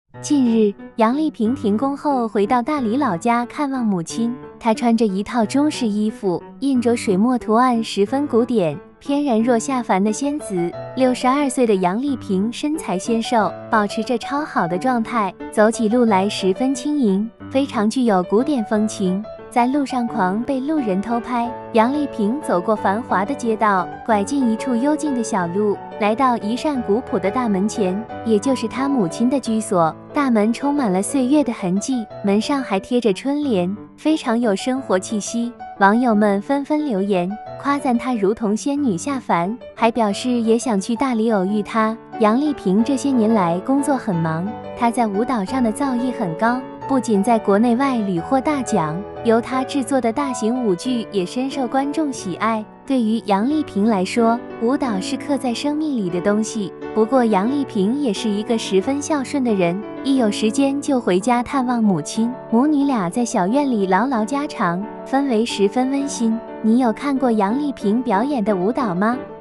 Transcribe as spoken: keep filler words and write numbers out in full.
近日，杨丽萍停工后回到大理老家看望母亲，她穿着一套中式衣服，印着水墨图案，十分古典，翩然若下凡的仙子。六十二岁的杨丽萍身材纤瘦，保持着超好的状态，走起路来十分轻盈，非常具有古典风情。在路上狂被路人偷拍，杨丽萍走过繁华的街道，拐进一处幽静的小路，来到一扇古朴的大门前，也就是她母亲的居所。大门充满了岁月的痕迹，门上还贴着春联，非常有生活气息。网友们纷纷留言，夸赞她如同仙女下凡，还表示也想去大理偶遇她。杨丽萍这些年来工作很忙，她在舞蹈上的造诣很高，不仅在国内外屡获大奖，由她制作的大型舞剧也深受观众喜爱。对于杨丽萍来说，舞蹈是刻在生命里的东西。不过杨丽萍也是一个十分孝顺的人，一有时间就回家探望母亲，母女俩在小院里唠唠家常，氛围十分温馨。你有看过杨丽萍表演的舞蹈吗？